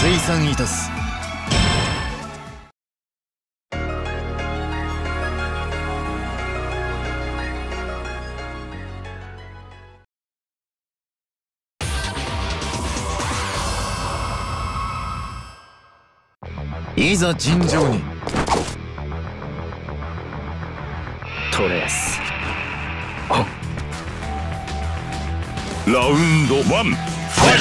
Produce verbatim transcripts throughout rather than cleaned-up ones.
推算いたす。いざ尋常に。 トレース。 ラウンドワン、ファイ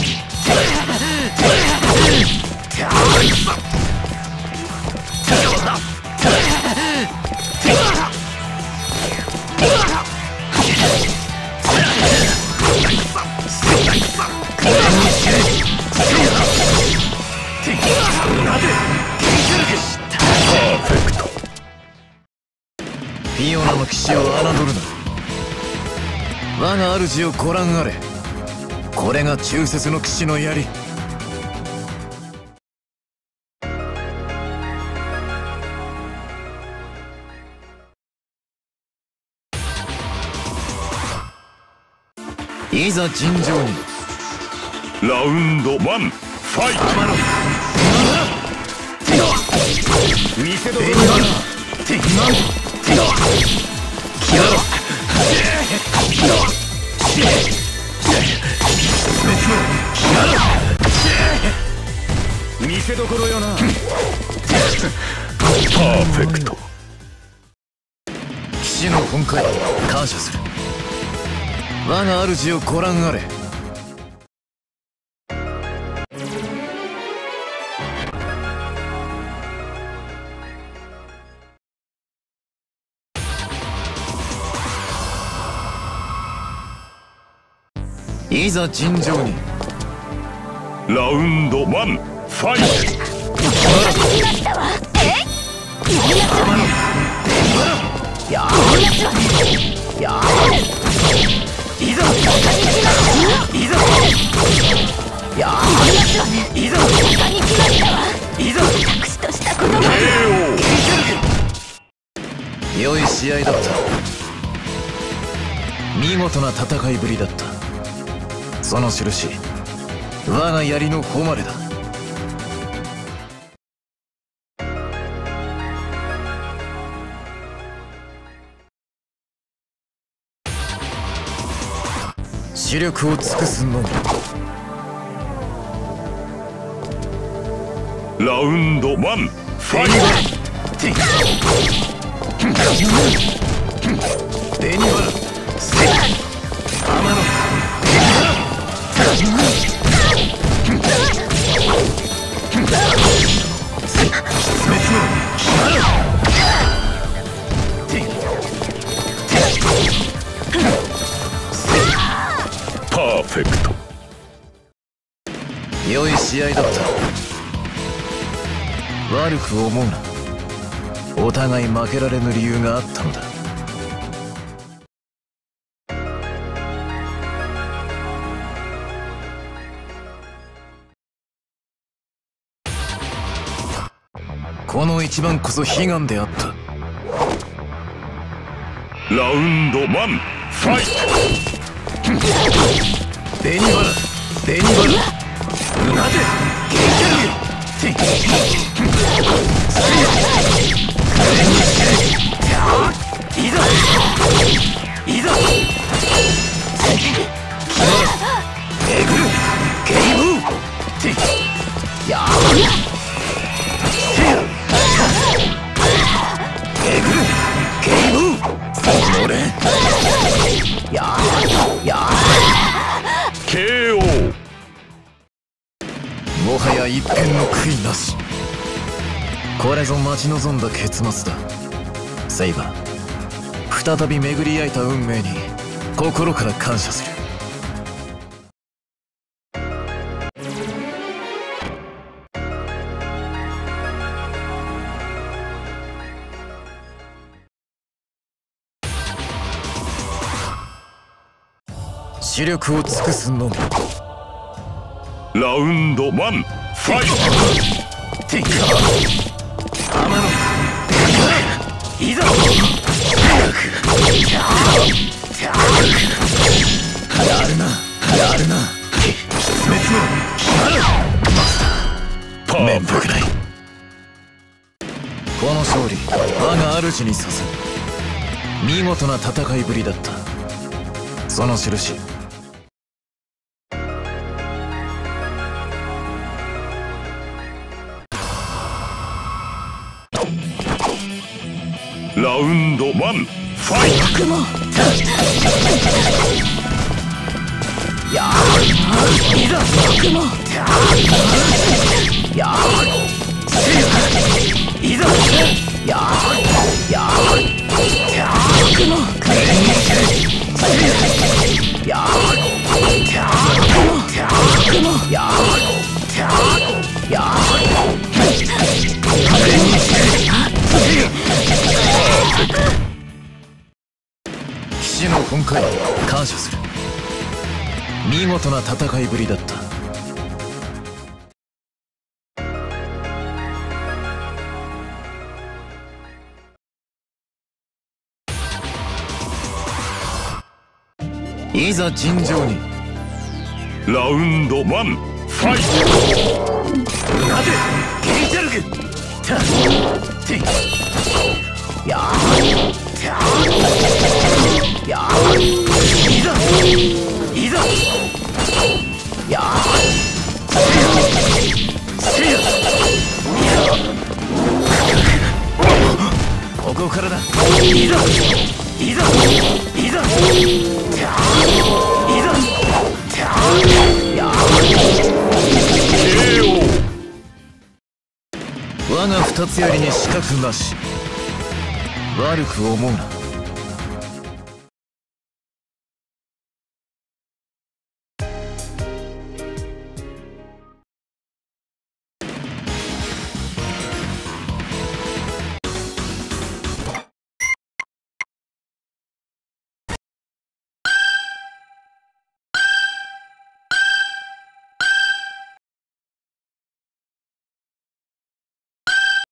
フィオナの騎士を侮るな。我が主をご覧あれ。これが忠節の騎士の槍。いざ尋常に。 ラウンドワン、ファイト。 見せどころだ。見せどころよな。 パーフェクト。 騎士の本懐感謝する。我が主をご覧あれ。いざ尋常に。 ラウンドワン、ファイト。 ややいざいざやいざいざ私としたことが良い試合だった。見事な戦いぶりだった。その印、我が槍の誉れだ。視力を尽くすのみ。 ラウンドワン、ファイト。 ベニバラ天野パーフェクト。 良い試合だった。悪く思うな。お互い負けられぬ理由があったのだ。この一番こそ悲願であった。 ラウンドワン、ファイト。 ベニバラベニバラなぜいざいざえぐるゲームやえぐるゲーム俺ややケーオー。 もはや一片の悔いなし。これぞ待ち望んだ結末だ。セイバー、再び巡り合えた運命に心から感謝する。視力を尽くすのみ。 ラウンドワン、ファイト。 天下天野いざやるなやるな滅のマスター勝利我が主にさせる。見事な戦いぶりだった。その印。 ラウンドワンファイト。 やあいざ僕もやあいざやあやあ僕もやあ僕もやあやあ騎士の本会感謝する。見事な戦いぶりだった。いざ尋常に。 ラウンドワンファイト。 勝てゲイチャルグタティやあやあいざいざやあせやここからだ。いざいざいざやあいざやあ我が二つ槍に死角なし。悪く思うな。